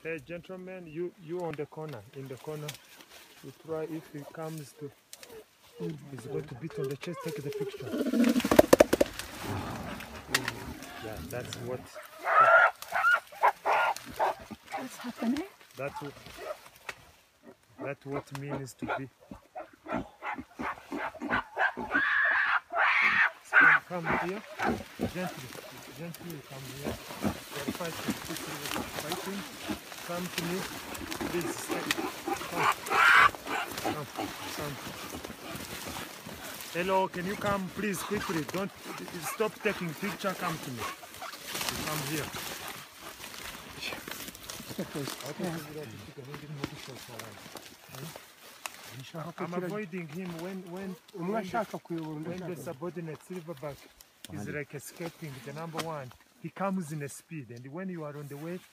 Hey, gentlemen, you on the corner, in the corner. You try, if he comes to, he's going to beat on the chest, take the picture. Yeah, that's what. What's happening? That's what means to be. Come here, gently, come here. You're fighting, fighting. Come to me, please. Come. Hello, can you come, please, quickly? Don't stop taking picture. Come to me. Come here. I'm avoiding him when the subordinate Silverback is like escaping the number one. He comes in a speed, and when you are on the way,